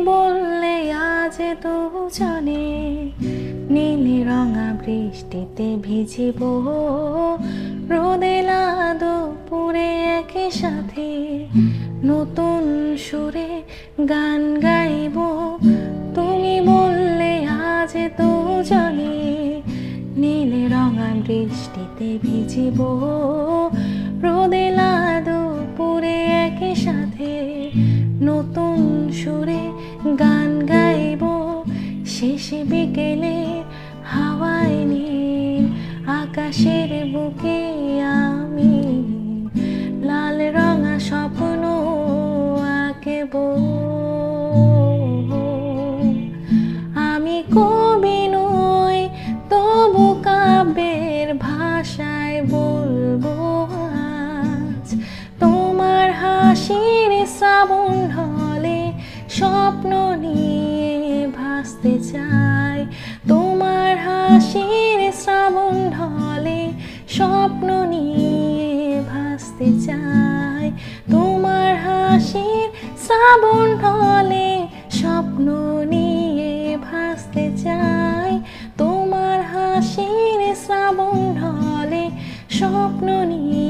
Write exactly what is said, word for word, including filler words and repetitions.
বললে আজ তো জানে নীল রঙা বৃষ্টিতে ভিজিব, রোদেলা দুপুরে একই সাথে নতুন সুরে গান গাইব। তুমি বললে আজ তো জানে নীল রঙা বৃষ্টিতে ভিজিব, রোদেলা দুপুরে একই সাথে নতুন সুরে গান গাইব। শেষে বিকেলে হাওয়ায় নীল আকাশের বুকে আমি লাল রঙা স্বপ্ন আঁকব। আমি কবি নই তবু কাব্যের ভাষায় বলবো আজ তোমার হাসির শ্রাবণ ঢলে স্বপ্ন নিয়ে ভাসতে চাই। তোমার হাসির শ্রাবণ ঢলে স্বপ্ন নিয়ে ভাসতে চাই। তোমার হাসির শ্রাবণ ঢলে স্বপ্ন নিয়ে ভাসতে চাই। তোমার হাসির শ্রাবণ ঢলে স্বপ্ন নিয়ে